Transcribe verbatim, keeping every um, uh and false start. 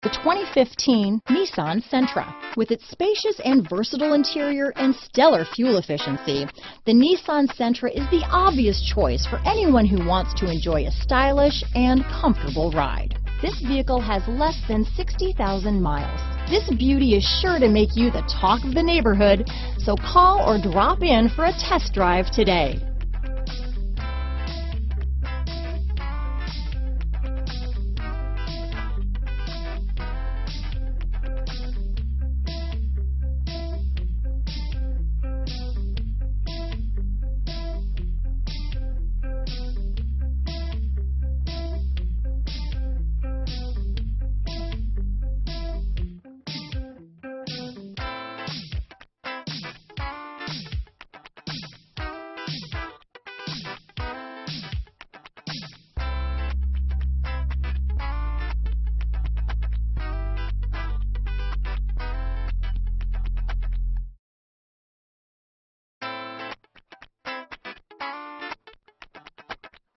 The twenty fifteen Nissan Sentra. With its spacious and versatile interior and stellar fuel efficiency, the Nissan Sentra is the obvious choice for anyone who wants to enjoy a stylish and comfortable ride. This vehicle has less than sixty thousand miles. This beauty is sure to make you the talk of the neighborhood, so call or drop in for a test drive today.